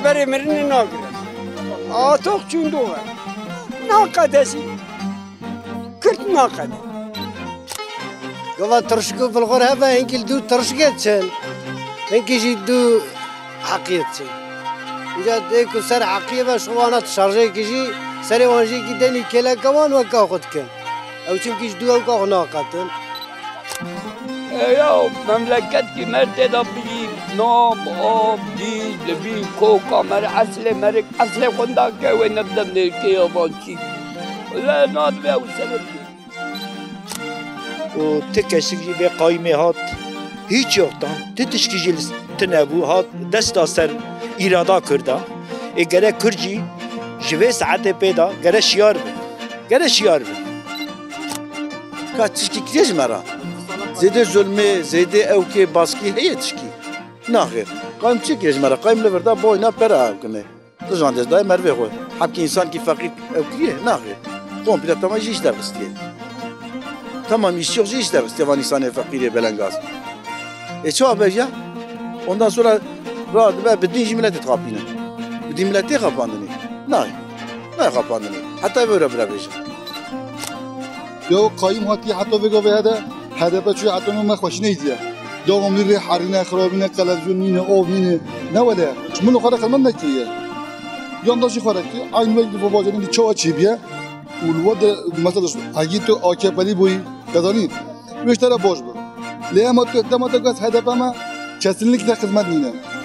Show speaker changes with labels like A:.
A: بری مرنی نگرد آتوق چوندوه ناقدسی کرد ناقده
B: قبل ترشكو في الغرفة هنك دو ترشكات شان هنك يجي دو عقيد شان إذا ديكو سر عقيبة شوانات شارجي كيجي سر وانجي كداني كلا كمان وكا خد كان أو شن كيش دو أو كا ناقتن
C: يا مملكت کی مرد بی نام آب دید بی کوکا مر اصل خوندا که و نبدم نرکی آبانچی لا ناد به او سبب
D: و تکشی به قایمه هات هیچ یوتان تتشکی جلس تنبو هات دست سر ایرادا کرده اگره کرجی جوه ساعت پیدا گره شیار به
E: کاتشکی کریج مرا زیده ظلمه زیده اوکی باسکی هیه تشکی نخیر قایم چی کریج مرا قایم لوردا بوینا پرا کنه رجان دزدای مروه خواه حبکی انسان کی فقیر اوکیه نخیر کامپیلا تمام جیش درستیه tamam iş yok iş de istevan insan fakiri belengaz. Çoğu beja ondan sonra rahat ve bütün milleti kapıyla. Bütün milleti kapandığını. Ne kapandığını. Hatta böyle beja.
F: Yo kayım hati hatta vega ve hada hada şu hatta ما خوشني diye. دوم لي حرينا خرابنا تلفزيوننا اوفينا ne ولا شمنو خرق من نكيه يونداشي خرقتي aynı belki bu bacanın bir çoğu çibiye والواد مثلا اگه آکپلی بوی کدانی بیشتر باش بود. لیام تو ادامه داشت هدف ما کسینلیک در خدمت نینه.